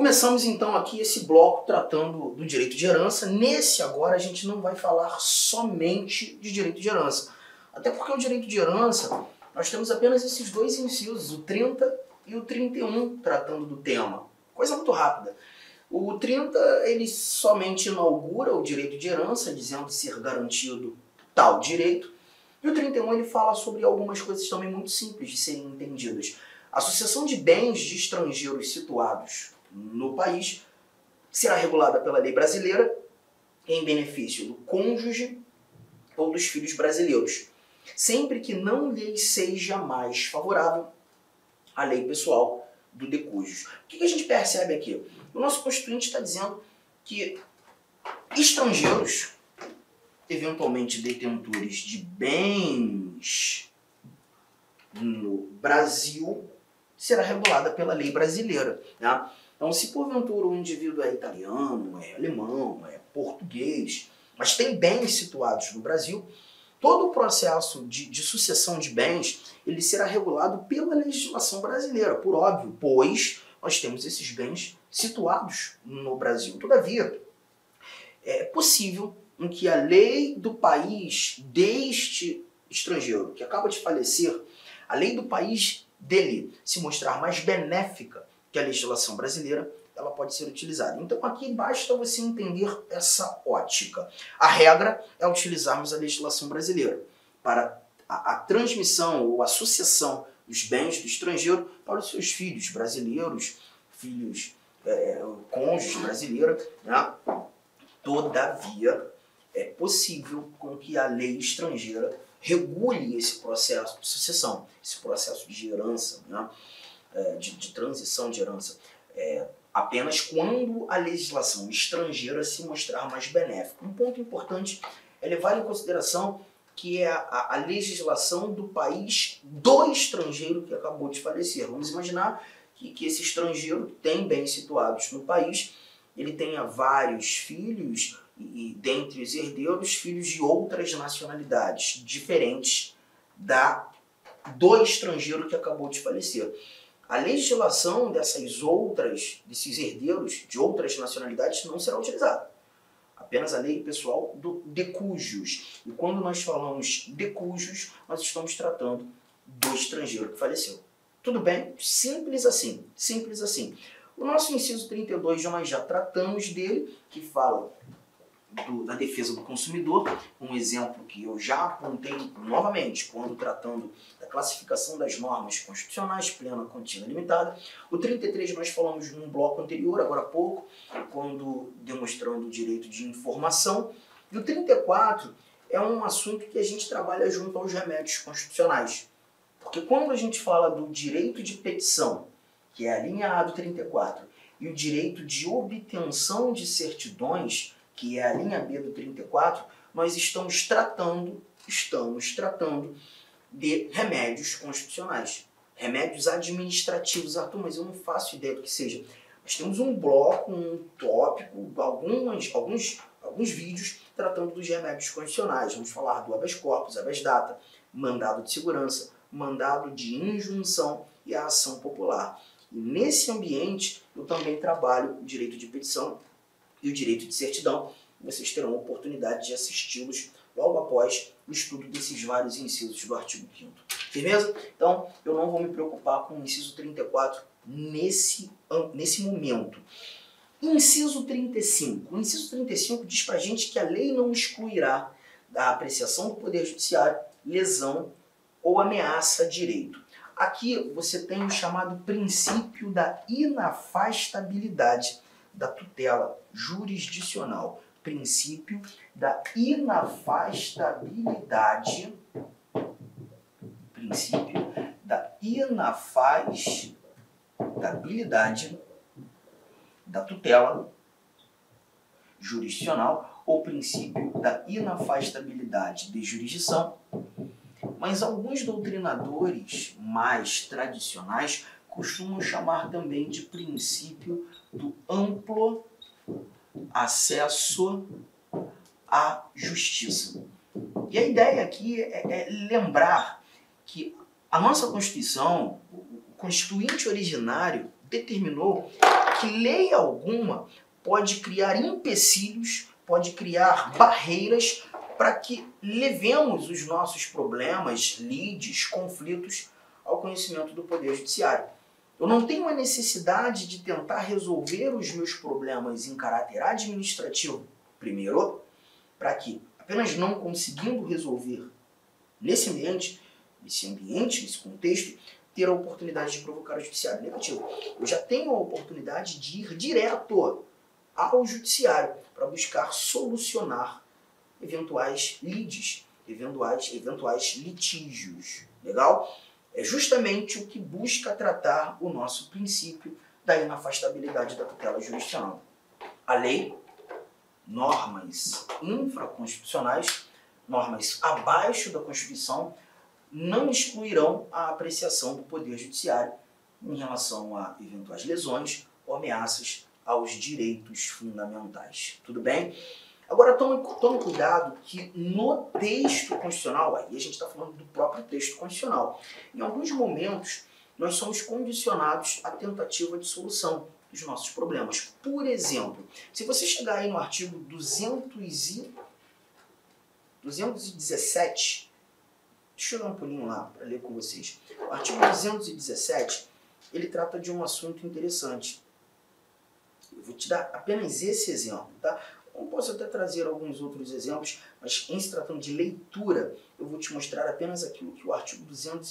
Começamos então aqui esse bloco tratando do direito de herança. Nesse agora a gente não vai falar somente de direito de herança. Até porque o direito de herança, nós temos apenas esses dois incisos, o 30 e o 31, tratando do tema. Coisa muito rápida. O 30, ele somente inaugura o direito de herança, dizendo ser garantido tal direito. E o 31, ele fala sobre algumas coisas também muito simples de serem entendidas. A sucessão de bens de estrangeiros situados no país será regulada pela lei brasileira em benefício do cônjuge ou dos filhos brasileiros, sempre que não lhe seja mais favorável a lei pessoal do decújio. O que a gente percebe aqui? O nosso Constituinte está dizendo que estrangeiros, eventualmente detentores de bens no Brasil, será regulada pela lei brasileira, né? Então, se porventura o indivíduo é italiano, é alemão, é português, mas tem bens situados no Brasil, todo o processo de sucessão de bens ele será regulado pela legislação brasileira, por óbvio, pois nós temos esses bens situados no Brasil. Todavia, é possível em que a lei do país deste estrangeiro que acaba de falecer, a lei do país dele se mostrar mais benéfica que a legislação brasileira, ela pode ser utilizada. Então aqui basta você entender essa ótica. A regra é utilizarmos a legislação brasileira para a transmissão ou a sucessão dos bens do estrangeiro para os seus filhos brasileiros, filhos cônjuges brasileiros, né? Todavia, é possível com que a lei estrangeira regule esse processo de sucessão, esse processo de herança, né? De transição de herança, apenas quando a legislação estrangeira se mostrar mais benéfica. Um ponto importante é levar em consideração que é a legislação do país do estrangeiro que acabou de falecer. Vamos imaginar que esse estrangeiro tem bens situados no país, ele tenha vários filhos e dentre os herdeiros, filhos de outras nacionalidades, diferentes do estrangeiro que acabou de falecer. A legislação desses herdeiros de outras nacionalidades não será utilizada. Apenas a lei pessoal do decújios. E quando nós falamos decújios, nós estamos tratando do estrangeiro que faleceu. Tudo bem? Simples assim. Simples assim. O nosso inciso 32, nós já tratamos dele, que fala da defesa do consumidor, um exemplo que eu já apontei novamente quando tratando da classificação das normas constitucionais, plena, contínua, limitada. O 33 nós falamos num bloco anterior, agora há pouco, quando demonstrando o direito de informação. E o 34 é um assunto que a gente trabalha junto aos remédios constitucionais. Porque quando a gente fala do direito de petição, que é a linha A do 34, e o direito de obtenção de certidões, que é a linha B do 34, nós estamos tratando de remédios constitucionais. Remédios administrativos. Arthur, mas eu não faço ideia do que seja. Nós temos um bloco, um tópico, alguns vídeos tratando dos remédios constitucionais. Vamos falar do habeas corpus, habeas data, mandado de segurança, mandado de injunção e a ação popular. E nesse ambiente eu também trabalho o direito de petição e o direito de certidão. Vocês terão a oportunidade de assisti-los logo após o estudo desses vários incisos do artigo 5º. Firmeza? Então, eu não vou me preocupar com o inciso 34 nesse momento. Inciso 35. O inciso 35 diz pra gente que a lei não excluirá da apreciação do Poder Judiciário lesão ou ameaça a direito. Aqui você tem o chamado princípio da inafastabilidade da tutela jurisdicional. Princípio da inafastabilidade. Princípio da inafastabilidade da tutela jurisdicional ou princípio da inafastabilidade de jurisdição. Mas alguns doutrinadores mais tradicionais costumam chamar também de princípio do amplo acesso à justiça. E a ideia aqui é lembrar que a nossa Constituição, o Constituinte originário determinou que lei alguma pode criar empecilhos, pode criar barreiras para que levemos os nossos problemas, lides, conflitos ao conhecimento do Poder Judiciário. Eu não tenho a necessidade de tentar resolver os meus problemas em caráter administrativo primeiro, para que, apenas não conseguindo resolver nesse ambiente, nesse contexto, ter a oportunidade de provocar o judiciário negativo. Eu já tenho a oportunidade de ir direto ao judiciário para buscar solucionar eventuais lides, eventuais litígios. Legal? É justamente o que busca tratar o nosso princípio da inafastabilidade da tutela jurisdicional. A lei, normas infraconstitucionais, normas abaixo da Constituição, não excluirão a apreciação do Poder Judiciário em relação a eventuais lesões ou ameaças aos direitos fundamentais. Tudo bem? Agora tome cuidado que no texto constitucional, aí a gente está falando do próprio texto constitucional, em alguns momentos nós somos condicionados à tentativa de solução dos nossos problemas. Por exemplo, se você chegar aí no artigo 217, deixa eu dar um pulinho lá para ler com vocês. O artigo 217, ele trata de um assunto interessante. Eu vou te dar apenas esse exemplo, tá? Eu posso até trazer alguns outros exemplos, mas em se tratando de leitura, eu vou te mostrar apenas aquilo que o artigo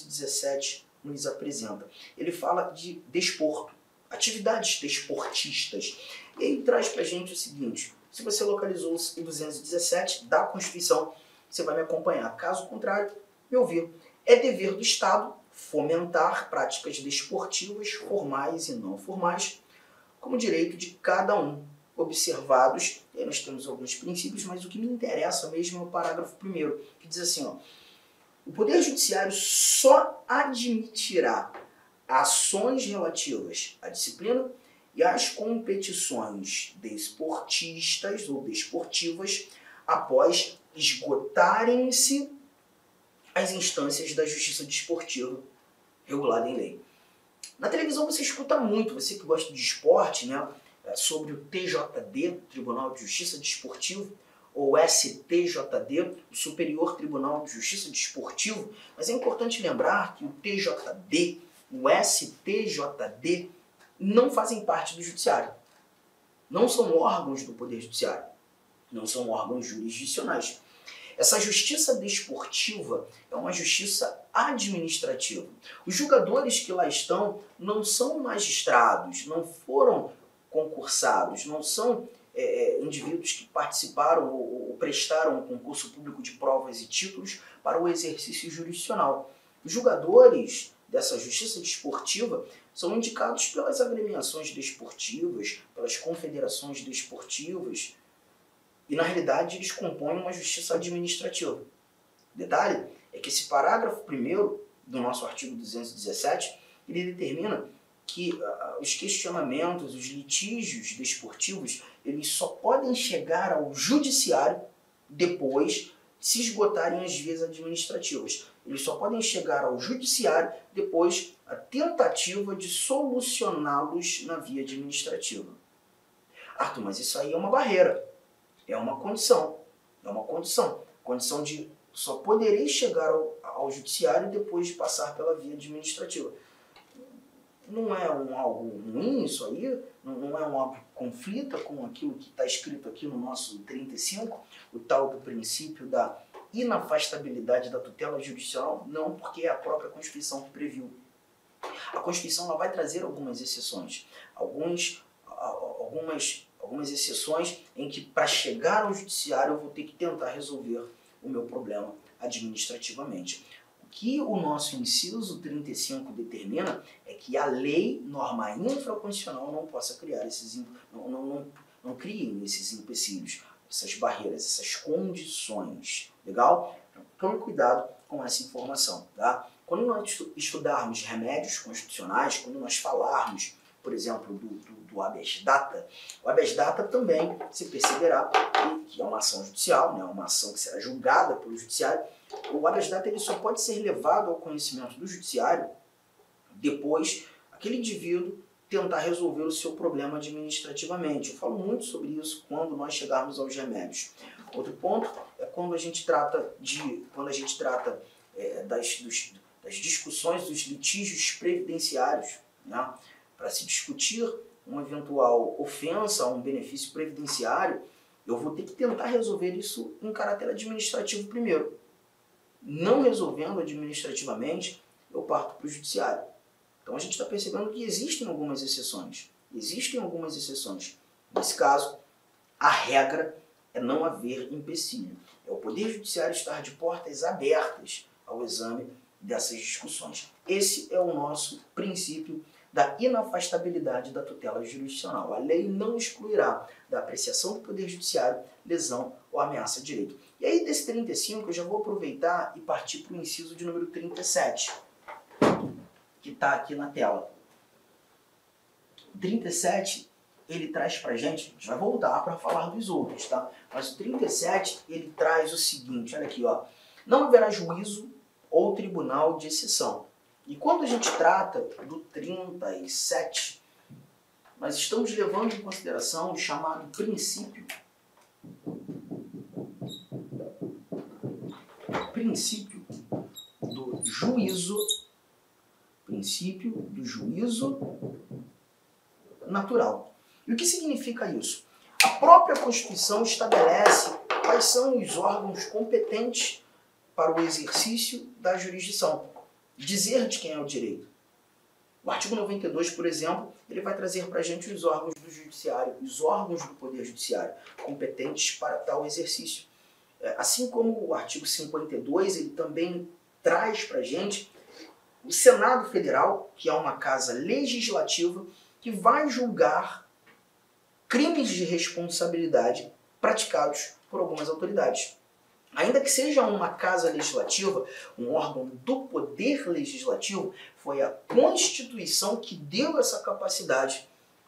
217 nos apresenta. Ele fala de desporto, atividades desportistas. E aí traz pra gente o seguinte: se você localizou o 217 da Constituição, você vai me acompanhar. Caso contrário, me ouvir. É dever do Estado fomentar práticas desportivas, formais e não formais, como direito de cada um, observados, e aí nós temos alguns princípios, mas o que me interessa mesmo é o parágrafo 1º, que diz assim, ó: o Poder Judiciário só admitirá ações relativas à disciplina e às competições desportistas ou desportivas após esgotarem-se as instâncias da justiça desportiva regulada em lei. Na televisão você escuta muito, você que gosta de esporte, né, sobre o TJD, Tribunal de Justiça Desportivo, ou STJD, o Superior Tribunal de Justiça Desportivo, mas é importante lembrar que o TJD, o STJD, não fazem parte do Judiciário. Não são órgãos do Poder Judiciário, não são órgãos jurisdicionais. Essa justiça desportiva é uma justiça administrativa. Os julgadores que lá estão não são magistrados, não foram concursados, não são indivíduos que participaram ou prestaram um concurso público de provas e títulos para o exercício jurisdicional. Os julgadores dessa justiça desportiva são indicados pelas agremiações desportivas, pelas confederações desportivas, e na realidade eles compõem uma justiça administrativa. Detalhe é que esse parágrafo 1º do nosso artigo 217, ele determina que os questionamentos, os litígios desportivos, eles só podem chegar ao judiciário depois de se esgotarem as vias administrativas. Eles só podem chegar ao judiciário depois da tentativa de solucioná-los na via administrativa. Arthur, mas isso aí é uma barreira, é uma condição, condição de só poderei chegar ao judiciário depois de passar pela via administrativa. Não é algo ruim isso aí? Não é algo que conflita com aquilo que está escrito aqui no nosso 35, o tal do princípio da inafastabilidade da tutela jurisdicional? Não, porque é a própria Constituição que previu. A Constituição ela vai trazer algumas exceções, algumas exceções em que para chegar ao judiciário eu vou ter que tentar resolver o meu problema administrativamente. O que o nosso inciso 35 determina é que a lei, norma infraconstitucional, não possa criar não criem esses empecilhos, essas barreiras, essas condições. Legal? Então, tome cuidado com essa informação. Tá? Quando nós estudarmos remédios constitucionais, quando nós falarmos, por exemplo, do habeas data, o habeas data também se perceberá que é uma ação judicial, né, uma ação que será julgada pelo judiciário. O habeas data ele só pode ser levado ao conhecimento do judiciário depois aquele indivíduo tentar resolver o seu problema administrativamente. Eu falo muito sobre isso quando nós chegarmos aos remédios. Outro ponto é quando a gente trata das discussões dos litígios previdenciários, né? Para se discutir uma eventual ofensa a um benefício previdenciário, eu vou ter que tentar resolver isso em caráter administrativo primeiro. Não resolvendo administrativamente, eu parto para o judiciário. Então a gente está percebendo que existem algumas exceções. Nesse caso, a regra é não haver empecilho. É o Poder Judiciário estar de portas abertas ao exame dessas discussões. Esse é o nosso princípio da inafastabilidade da tutela jurisdicional. A lei não excluirá da apreciação do Poder Judiciário lesão ou ameaça a direito. E aí, desse 35, eu já vou aproveitar e partir para o inciso de número 37, que está aqui na tela. O 37, ele traz para a gente vai voltar para falar dos outros, tá? Mas o 37, ele traz o seguinte, olha aqui, ó. Não haverá juízo ou tribunal de exceção. E quando a gente trata do 37, nós estamos levando em consideração o chamado princípio do juízo natural. E o que significa isso? A própria Constituição estabelece quais são os órgãos competentes para o exercício da jurisdição. Dizer de quem é o direito. O artigo 92, por exemplo, ele vai trazer para a gente os órgãos do judiciário, os órgãos do Poder Judiciário, competentes para tal exercício. Assim como o artigo 52, ele também traz para a gente o Senado Federal, que é uma casa legislativa, que vai julgar crimes de responsabilidade praticados por algumas autoridades. Ainda que seja uma casa legislativa, um órgão do poder legislativo, foi a Constituição que deu essa capacidade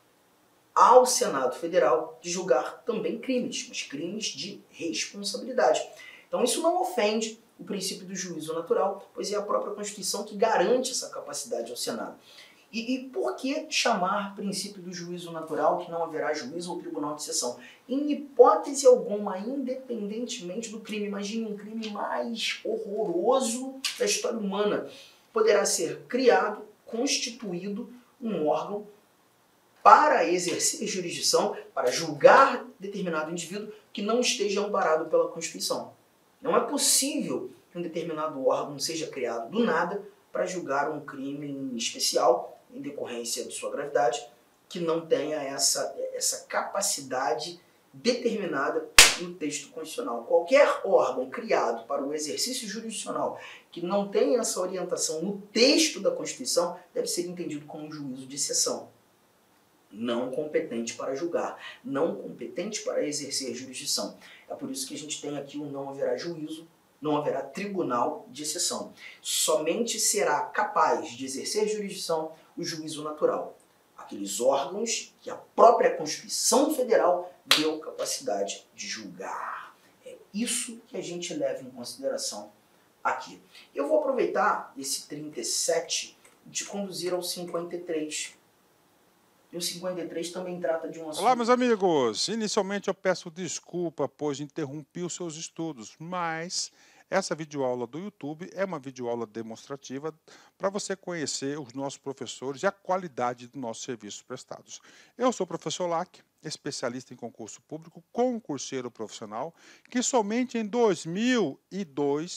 ao Senado Federal de julgar também crimes, mas crimes de responsabilidade. Então isso não ofende o princípio do juízo natural, pois é a própria Constituição que garante essa capacidade ao Senado. E por que chamar princípio do juízo natural que não haverá juízo ou tribunal de exceção? Em hipótese alguma, independentemente do crime, imagine um crime mais horroroso da história humana, poderá ser criado, constituído um órgão para exercer jurisdição, para julgar determinado indivíduo que não esteja amparado pela Constituição. Não é possível que um determinado órgão seja criado do nada para julgar um crime em especial, em decorrência de sua gravidade, que não tenha essa capacidade determinada no texto constitucional. Qualquer órgão criado para o exercício jurisdicional que não tenha essa orientação no texto da Constituição deve ser entendido como um juízo de exceção. Não competente para julgar, não competente para exercer jurisdição. É por isso que a gente tem aqui o não haverá juízo, não haverá tribunal de exceção. Somente será capaz de exercer jurisdição o juízo natural. Aqueles órgãos que a própria Constituição Federal deu capacidade de julgar. É isso que a gente leva em consideração aqui. Eu vou aproveitar esse 37 e te conduzir ao 53. E o 53 também trata de um assunto... Olá, meus amigos! Inicialmente eu peço desculpa, pois interrompi os seus estudos, mas essa videoaula do YouTube é uma videoaula demonstrativa para você conhecer os nossos professores e a qualidade dos nossos serviços prestados. Eu sou o professor Lac, especialista em concurso público, concurseiro profissional, que somente em 2022,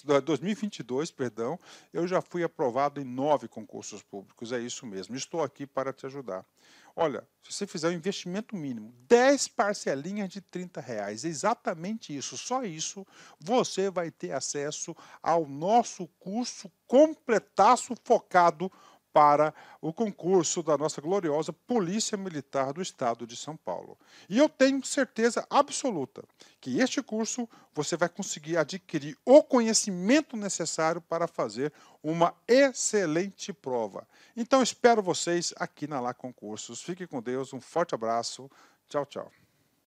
eu já fui aprovado em 9 concursos públicos. É isso mesmo, estou aqui para te ajudar. Olha, se você fizer um investimento mínimo, 10 parcelinhas de R$30, exatamente isso, só isso, você vai ter acesso ao nosso curso completaço focado para o concurso da nossa gloriosa Polícia Militar do Estado de São Paulo. E eu tenho certeza absoluta que este curso você vai conseguir adquirir o conhecimento necessário para fazer uma excelente prova. Então espero vocês aqui na Lac Concursos. Fiquem com Deus, um forte abraço. Tchau, tchau.